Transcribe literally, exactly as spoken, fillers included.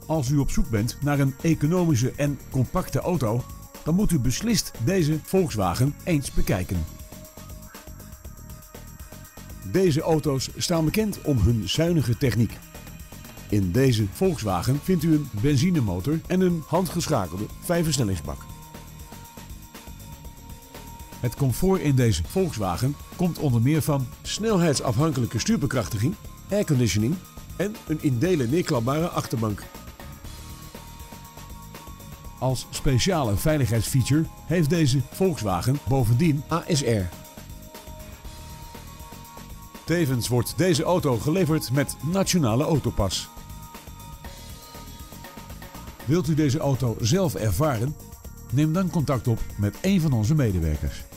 Als u op zoek bent naar een economische en compacte auto, dan moet u beslist deze Volkswagen eens bekijken. Deze auto's staan bekend om hun zuinige techniek. In deze Volkswagen vindt u een benzinemotor en een handgeschakelde vijfversnellingsbak. Het comfort in deze Volkswagen komt onder meer van snelheidsafhankelijke stuurbekrachtiging, airconditioning en een in delen neerklapbare achterbank. Als speciale veiligheidsfeature heeft deze Volkswagen bovendien A S R. Tevens wordt deze auto geleverd met Nationale Autopas. Wilt u deze auto zelf ervaren? Neem dan contact op met een van onze medewerkers.